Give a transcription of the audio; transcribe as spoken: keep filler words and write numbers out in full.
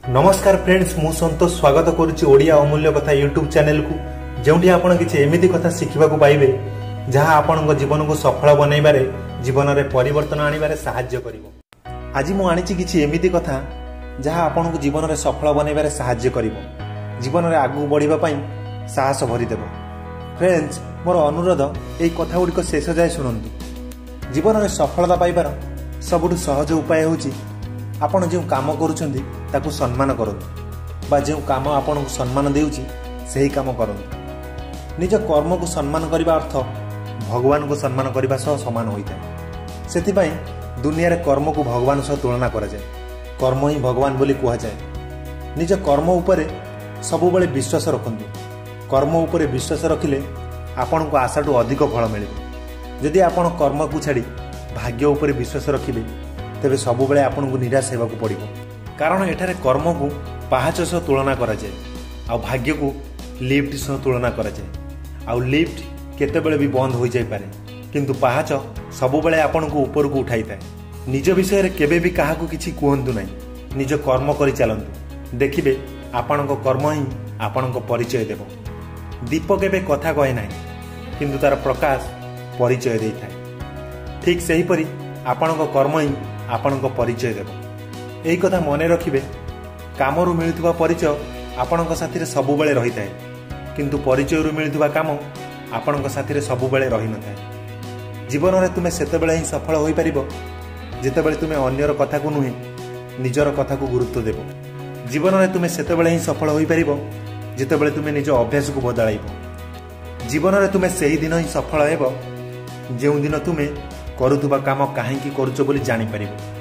नमस्कार फ्रेंड्स, मु संतोष स्वागत करुच्ची ओडिया अमूल्य कथा यूट्यूब चैनल को, जोंठी आपण किछि एमिति कथा शिखिबा को पाइबे जहां आपनक जीवन को सफल बनैबारे जीवन रे परिवर्तन आनिबारे सहाय्य करिवो। आज मु आनिछि किछि एमिति कथा जहां आपनक जीवन रे सफल बनैबारे सहाय्य करिवो, जीवन रे आगु बढ़िबा पई साहस भरि देबो। फ्रेंड्स, मोर अनुरोध एई कथा गुडिक शेष जाय सुनंतु। जीवन रे सफलता पाइबार सबुठु सहज उपाय होछि आपण जो काम करूछंती ताकू सम्मान करंतु, बा जो काम आपण को सम्मान देउछि सेही काम करंतु। निज कर्म को सम्मान करबा अर्थ भगवान को सम्मान करबा सह समान होइଥାଏ। सेति पई दुनिया रे कर्म को भगवान सह तुलना करा जाय। कर्म ही भगवान बोली कुहा जाय। निज कर्म उपरे सबु बेले विश्वास रखंतु। कर्म उपरे विश्वास रखिले आपण को आशाटू अधिक फल मिलिबो। जदि आपण कर्म को छाड़ी भाग्य उपरे विश्वास रखिबे तेबे सबु बेले आपण को निराश हेबा को पड़िबो। कारण एठारे कर्म को पाहाच सह तुलना करा जाय, आ भाग्य को लिफ्ट सह तुलना करा जाय। आ लिफ्ट केते बेले भी बंद हो जाय पारे, किंतु पाहाच सबु बेले आपण को ऊपर को उठाई थाए। निज विषय रे केबे भी काहा को किछि कुहंतु नै, निज कर्म करि चलंतु। देखिबे आपण को कर्म ही आपण को परिचय देबो। दीप केबे कथा कहे नै, किंतु तार प्रकाश परिचय देई थाए। ठीक सेही परि आपण को कर्म ही आपण को परिचय देबो। एही कथा मने रखिबे, कामरु मिलुथुवा परिचय आपणक साथी रे सबु बेले रही थाए, किंतु परिचय रु मिलुथुवा काम आपणक साथी रे सबु बेले रही न थाए। जीवन रे तुमे सेते बेले ही सफल होई परिबो जेते बेले तुमे अन्यर कथा को नुहे निजर कथा को गुरुत्व देबो। जीवन रे तुमे सेते बेले ही सफल होई परिबो जेते बेले तुमे निज अभ्यास को बदलाइबो। जीवन रे तुमे सेही दिन ही सफल हेबो जेउ दिन तुमे करुथुवा काम काहेकि करूचो बोली जानि परिबो।